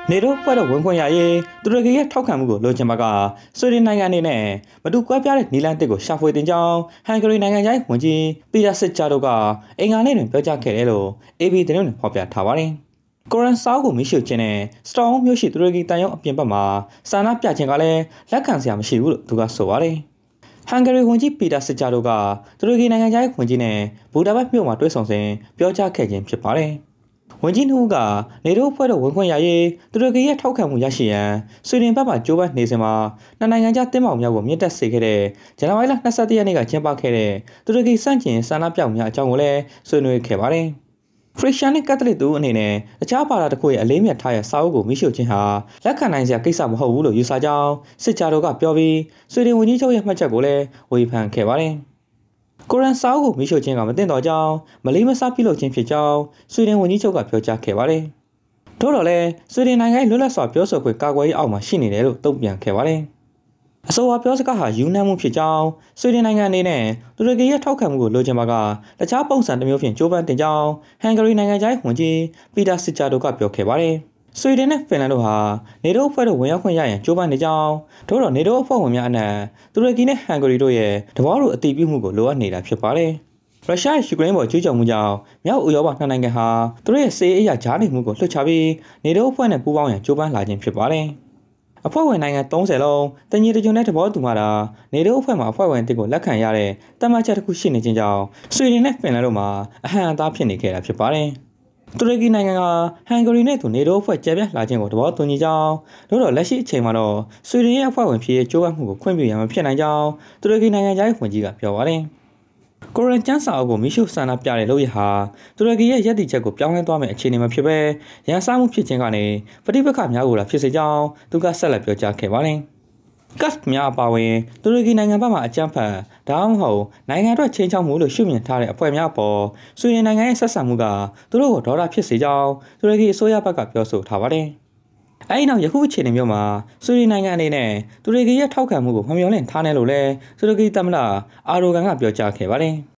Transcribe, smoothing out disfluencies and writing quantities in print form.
နေတော့ဖွဲ့တော့ဝင်ခွင့်ရရေးတူရကီရဲ့ထောက်ခံမှုကိုလိုချင်ပါကဆွေဒင်နိုင်ငံအနေနဲ့မတူကွဲပြားတဲ့နီလန်တစ်ကိုရှာဖွေတင်ကြောင်းဟန်ဂရီနိုင်ငံသားဝန်ကြီးပီတာစစ်ဂျာတို့ကအင်္ဂါနေ့တွင်ပြောကြားခဲ့တယ်လို့ AB သတင်းတွင်ဖော်ပြထားပါတယ်။ကိုရန်ဆောက်ကိုမိရှုခြင်းနဲ့စတောင်းမြို့ရှိတူရကီတန်ရုံအပြင်ဘက်မှာစာနာပြခြင်းကလည်းလက်ခံစရာမရှိဘူးလို့သူကဆိုပါတယ်။ဟန်ဂရီဝန်ကြီးပီတာစစ်ဂျာတို့ကတူရကီနိုင်ငံသားဝန်ကြီးနဲ့ဘူဒါဘတ်မြို့မှာတွေ့ဆုံစဉ်ပြောကြားခဲ့ခြင်းဖြစ်ပါတယ်။ဝန်ကြီးနှုတ်ကနေတို့ဖွဲ့တော့ဝင်ခွင့်ရရေးတူရကီရဲ့ထောက်ခံမှုရရှိရန်ဆွေဒင်ဘက်မှကြိုးပမ်းနေစဉ်မှာနှစ်နိုင်ငံကြားတင်းမာမှုများကိုမြင့်တက်စေခဲ့တဲ့ဇန်နဝါရီလ22ရက်နေ့ကကျင်းပခဲ့တဲ့တူရကီစန့်ကျင်ဆန္ဒပြမှုများအကြောင်းကိုလည်းဆွေးနွေးခဲ့ပါတယ်။ခရစ်ယာန်နဲ့ကက်သလစ်တို့အနေနဲ့အခြားဘာသာတစ်ခုရဲ့အလေးမြတ်ထားတဲ့စာအုပ်ကိုမိရှုခြင်းဟာလက်ခံနိုင်စရာကိစ္စမဟုတ်ဘူးလို့ယူဆကြောင်းစစ်ဂျာတို့ကပြောပြီးဆွေဒင်ဝန်ကြီးချုပ်ရဲ့မှတ်ချက်ကိုလည်းဝေဖန်ခဲ့ပါတယ်။ကိုရန်ဆောက်ကိုမိရှုခြင်းကမတင်တော့ကြောင်းမလေးမစားပြုလုပ်ခြင်းဖြစ်ကြောင်းဆွေဒင်ဝန်ကြီးချုပ်ကပြောကြားခဲ့ပါတယ်။ထို့တော်လည်းဆွေဒင်နိုင်ငံလွတ်လပ်စွာပြောဆိုခွင့်ကာကွယ်ရေးအောက်မှာရှိနေတယ်လို့တုံ့ပြန်ခဲ့ပါတယ်။အဆိုပါပြောစကားဟာယူနန်မှုဖြစ်ကြောင်းဆွေဒင်နိုင်ငံအနေနဲ့တူရကီရဲ့ထောက်ခံမှုကိုလိုချင်ပါကတခြားပုံစံတစ်မျိုးဖြင့်ကြိုးပမ်းတင်ကြောင်းဟန်ဂရီနိုင်ငံသားဝန်ကြီးပီတာစစ်ဂျာတို့ကပြောခဲ့ပါတယ်။ဆွေဒင်နဲ့ဖင်လန်တို့ဟာနေတိုးအဖွဲ့တို့ဝင်ရောက်ခွင့်ရရန်ကြိုးပမ်းနေကြောင်းတို့တော့နေတိုးအဖွဲ့ဝင်များအနက်တူရကီနဲ့ဟန်ဂရီတို့ရဲ့တဘောတို့အတည်ပြုမှုကိုလိုအပ်နေတာဖြစ်ပါတယ်။ရုရှားရဲ့ယူကရိန်းပေါ်ကျူးကျော်မှုကြောင့်မြောက်ဥရောပနှစ်နိုင်ငံဟာသူတို့ရဲ့စစ်ရေးအရာကြားနေမှုကိုလွှတ်ချပြီးနေတိုးအဖွဲ့နဲ့ပူးပေါင်းရန်ကြိုးပမ်းလာခြင်းဖြစ်ပါတယ်။အဖွဲ့ဝင်နိုင်ငံ30လုံးတညီတကြုံနဲ့တဘောတူမှတာနေတိုးအဖွဲ့မှာအဖွဲ့ဝင်တစ်ကိုလက်ခံရတဲ့တမန်ချက်တစ်ခုရှိနေခြင်းကြောင့်ဆွေဒင်နဲ့ဖင်လန်တို့မှာအဟံအသားဖြစ်နေခဲ့တာဖြစ်ပါတယ်။တူရကီနိုင်ငံကဟန်ဂရီနဲ့သူနေတိုးအဖွဲ့ကျဲပြန့်လာခြင်းကိုတဘောတူညီကြောင်းတို့တော့လက်ရှိအချိန်မှာတော့ဆွေဒင်ရဲ့အဖွဲ့ဝင်ဖြစ်ရေးကြိုးပမ်းမှုကိုခွင့်ပြုရမှာဖြစ်နိုင်ကြောင်းတူရကီနိုင်ငံသားဝန်ကြီးကပြောပါတယ်။ကိုရန်ကျန်းစာအုပ်ကိုမိရှုဆန္ဒပြတဲ့လို့ရဟာတူရကီရဲ့ရည်တည်ချက်ကိုပြောင်းလဲသွားမယ့်အခြေအနေမှာဖြစ်ပဲရန်စားမှုဖြစ်ခြင်းကနေပဋိပက္ခများကိုလာဖြစ်စေကြောင်းသူကဆက်လက်ပြောကြားခဲ့ပါတယ်။ကတ်များအပါဝင်တူရကီနိုင်ငံဘက်မှအကြမ်းဖက်ဒါမှမဟုတ်နိုင်ငံအတွက်ချင်းချောက်မှုလို့ရှုမြင်ထားတဲ့အဖွဲ့များအပေါ်ဆွေဒင်နိုင်ငံရဲ့ဆက်ဆံမှုကသူတို့ကိုဒေါသဖြစ်စေကြောင်းတူရကီအစိုးရဘက်ကပြောဆိုထားပါတယ်။အဲဒီနောက်ယခုအခြေအနေမျိုးမှာဆွေဒင်နိုင်ငံအနေနဲ့တူရကီရဲ့ထောက်ခံမှုကိုမမျှော်လင့်ထားနေလို့လဲတူရကီသမ္မတအာဒိုဂန်ကပြောကြားခဲ့ပါတယ်။